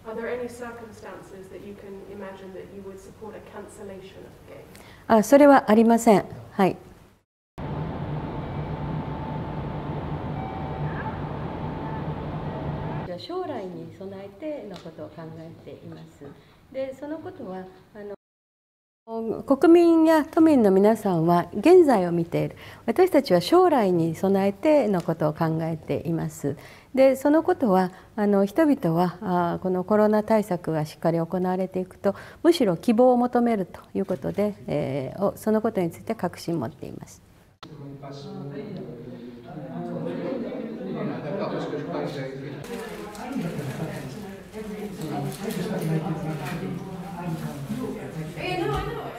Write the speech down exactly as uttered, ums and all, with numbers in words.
Are there any circumstances that you can imagine that you would support a cancellation of the game? あ、それはありません。はい。将来に備えてのことを考えています。で、そのことはあの国民や都民の皆さんは現在を見ている。私たちは将来に備えてのことを考えています。で、そのことはあの人々はあこのコロナ対策がしっかり行われていくと、むしろ希望を求めるということで、えー、そのことについて確信を持っています。 Eh, no, I know.